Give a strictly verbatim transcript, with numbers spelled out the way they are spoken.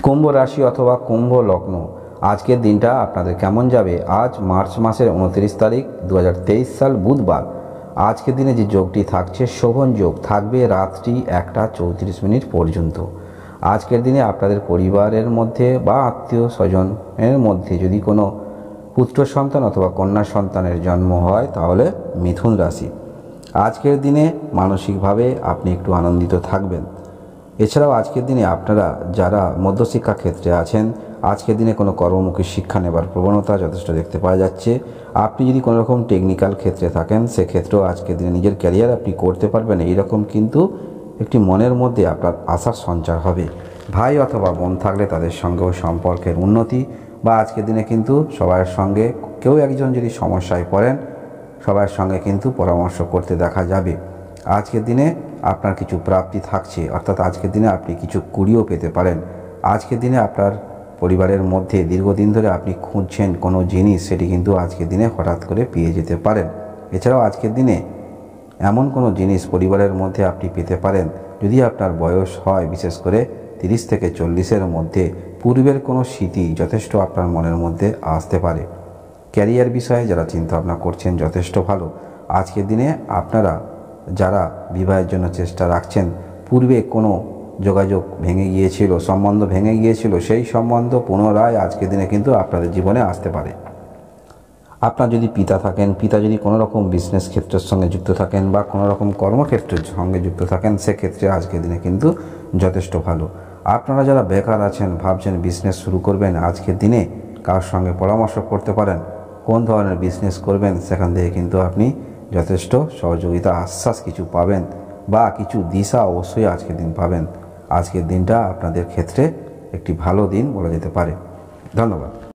কুম্ভ রাশি অথবা কুম্ভ লগ্ন, আজকের দিনটা আপনাদের কেমন যাবে? আজ মার্চ মাসের উনত্রিশ তারিখ দু হাজার তেইশ সাল বুধবার। আজকের দিনে যে যোগটি থাকছে শোভন যোগ, থাকবে রাত্রি একটা চৌত্রিশ মিনিট পর্যন্ত। আজকের দিনে আপনাদের পরিবারের মধ্যে বা আত্মীয় স্বজনের মধ্যে যদি কোনো পুত্র সন্তান অথবা কন্যা সন্তানের জন্ম হয় তাহলে মিথুন রাশি। আজকের দিনে মানসিকভাবে আপনি একটু আনন্দিত থাকবেন। এছাড়াও আজকের দিনে আপনারা যারা মধ্যশিক্ষা ক্ষেত্রে আছেন, আজকের দিনে কোনো কর্মমুখী শিক্ষা নেবার প্রবণতা যথেষ্ট দেখতে পাওয়া যাচ্ছে। আপনি যদি কোনো রকম টেকনিক্যাল ক্ষেত্রে থাকেন সেক্ষেত্রেও আজকের দিনে নিজের ক্যারিয়ার আপনি করতে পারবেন, এইরকম কিন্তু একটি মনের মধ্যে আপনার আশার সঞ্চার হবে। ভাই অথবা বোন থাকলে তাদের সঙ্গেও সম্পর্কের উন্নতি, বা আজকের দিনে কিন্তু সবার সঙ্গে কেউ একজন যদি সমস্যায় পড়েন সবার সঙ্গে কিন্তু পরামর্শ করতে দেখা যাবে। আজকের দিনে আপনার কিছু প্রাপ্তি থাকছে, অর্থাৎ আজকের দিনে আপনি কিছু কুড়িও পেতে পারেন। আজকের দিনে আপনার পরিবারের মধ্যে দীর্ঘদিন ধরে আপনি খুঁজছেন কোনো জিনিস, সেটি কিন্তু আজকের দিনে হঠাৎ করে পেয়ে যেতে পারেন। এছাড়াও আজকের দিনে এমন কোনো জিনিস পরিবারের মধ্যে আপনি পেতে পারেন যদি আপনার বয়স হয় বিশেষ করে তিরিশ থেকে চল্লিশের মধ্যে, পূর্বের কোনো স্মৃতি যথেষ্ট আপনার মনের মধ্যে আসতে পারে। ক্যারিয়ার বিষয়ে যারা চিন্তা ভাবনা করছেন যথেষ্ট ভালো। আজকের দিনে আপনারা যারা বিবাহের জন্য চেষ্টা রাখছেন, পূর্বে কোনো যোগাযোগ ভেঙে গিয়েছিল, সম্বন্ধ ভেঙে গিয়েছিল, সেই সম্বন্ধ পুনরায় আজকের দিনে কিন্তু আপনাদের জীবনে আসতে পারে। আপনার যদি পিতা থাকেন, পিতা যদি কোনো রকম বিজনেস ক্ষেত্রের সঙ্গে যুক্ত থাকেন বা কোনো রকম কর্মক্ষেত্রের সঙ্গে যুক্ত থাকেন, সেক্ষেত্রে আজকের দিনে কিন্তু যথেষ্ট ভালো। আপনারা যারা বেকার আছেন, ভাবছেন বিজনেস শুরু করবেন, আজকের দিনে কার সঙ্গে পরামর্শ করতে পারেন কোন ধরনের বিজনেস করবেন, সেখান থেকে কিন্তু আপনি যথেষ্ট সহযোগিতা আশ্বাস কিছু পাবেন বা কিছু দিশা অবশ্যই আজকের দিন পাবেন। আজকের দিনটা আপনাদের ক্ষেত্রে একটি ভালো দিন বলা যেতে পারে। ধন্যবাদ।